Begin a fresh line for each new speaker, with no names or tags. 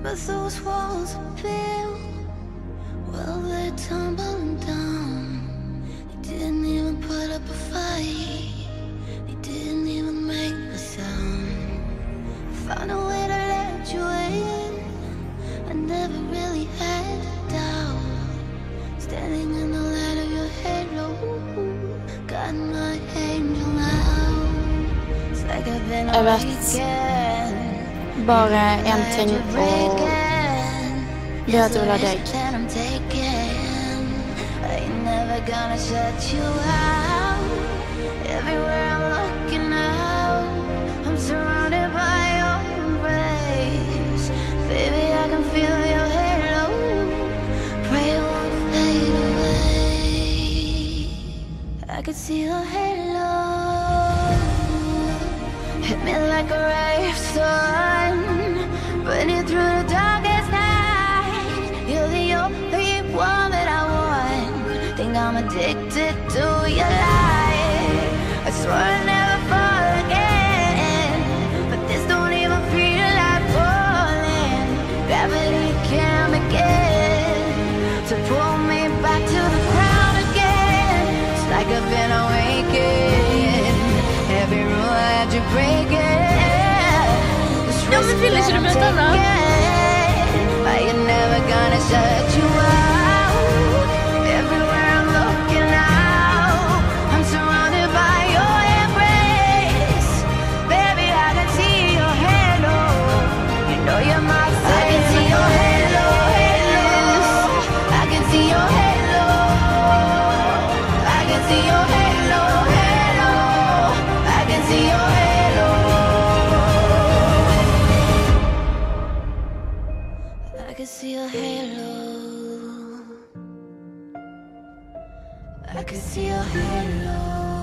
But those walls are built, well, they're tumbling down. They didn't even put up a fight, they didn't even make a sound. Found a way to let you in, I never really had a doubt. Standing in the light of your halo, got my angel now. It's like I've been awakened.
Bare en ting og det at du vil ha deg.
I could see your halo hit me like a ray of sun, burning through the darkest night. You're the only one that I want. Think I'm addicted to your light. I swear I'll never fall again, but this don't even feel like falling. Gravity can't begin to pull me back to the ground again. It's like I've been awakened. Every rule I had to break it.
Ja, men vill inte du möta alla?
You're never gonna shut you out. Everywhere I'm looking now, I'm surrounded by your embrace. Baby, I can see your halo. You know you're my savior. I can see your halo, halo. I can see your halo. I can see your halo, halo. I can see your halo. I can see your halo. I can see your halo.